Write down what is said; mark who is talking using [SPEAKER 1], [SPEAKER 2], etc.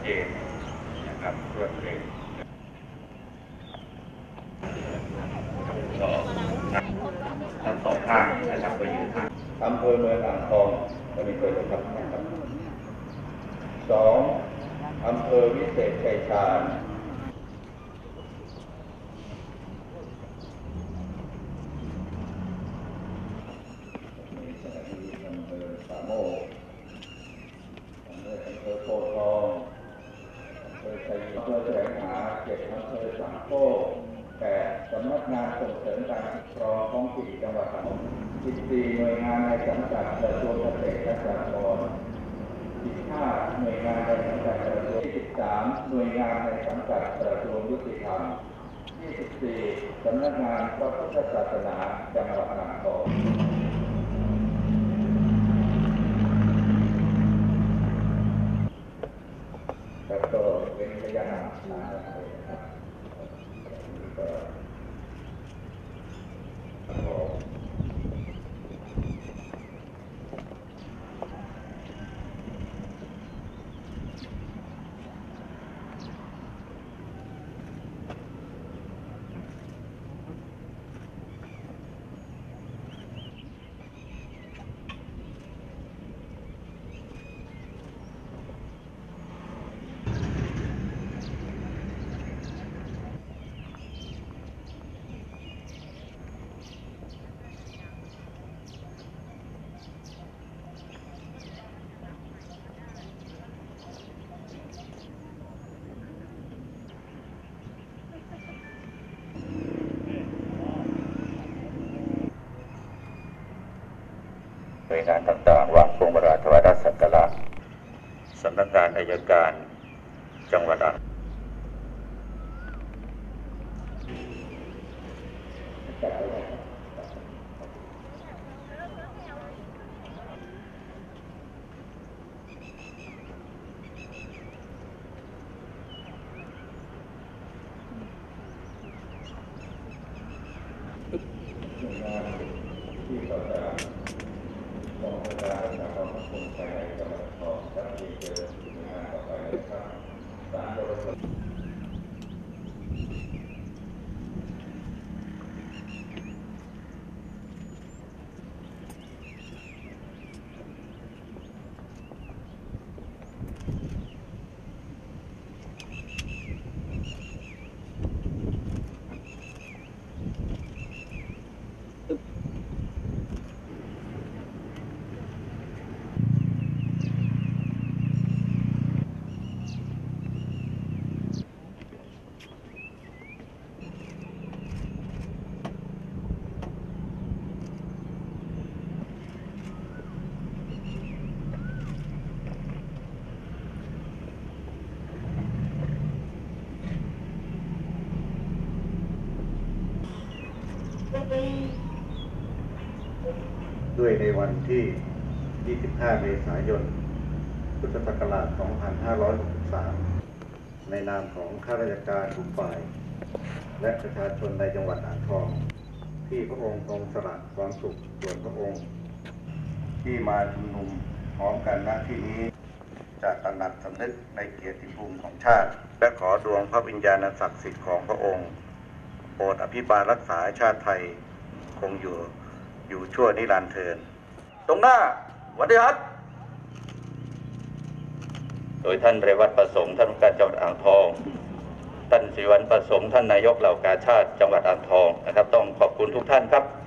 [SPEAKER 1] จนนะครับรวดเร็วทั้งสองข้างนะครับก็ยืนห่างอำเภอเมืองอ่างทองก็มีตัวประกันนะครับ2อำเภอวิเศษชัยชาญอำเภอสามโมกอำเภอโพธิ์ทองอำเภอชัยอำเภอแสวงหา7อำเภอสามโคก8สำนักงานส่งเสริมการปกครองท้องถิ่นจังหวัดอ่างทอง14หน่วยงานในสังกัดกระทรวงเกษตรและสหกรณ์15หน่วยงานในสังกัดกระทรวง13หน่วยงานในสังกัดกระทรวงยุติธรรม24สำนักงานพระพุทธศาสนาจังหวัดอ่างทองแล้วก็เว้นระยะห่างเลยนะครับหน่วยงานต่างๆวางพวงมาลัยถวายสักการะสำนักงานอัยการจังหวัดอ่างที่เราจะมองการรักษาความมั่นคงภายในจังหวัดอ่างทองและเรียนเชิญหน่วยงานต่อไปนะครับศาลเยาวชนด้วยในวันที่ 25 เมษายน พุทธศักราช 2563 ในนามของข้าราชการทุกฝ่ายและประชาชนในจังหวัดอ่างทองที่พระองค์ทรงสละความสุขส่วนพระองค์ที่มาชุมนุมพร้อมกันณที่นี้จากตระหนักสำนึกในเกียรติภูมิของชาติและขอดวงพระวิญญาณศักดิ์สิทธิ์ของพระองค์โปรดอภิบาลรักษาชาติไทยคงอยู่ชั่วนิรันดร์เทินตรงหน้าวัดยัดโดยท่านเรวัตประสงค์ท่านผู้การจังหวัดอ่างทองท่านศิวรรณประสงค์ท่านนายกเหล่ากาชาติจังหวัดอ่างทองนะครับต้องขอบคุณทุกท่านครับ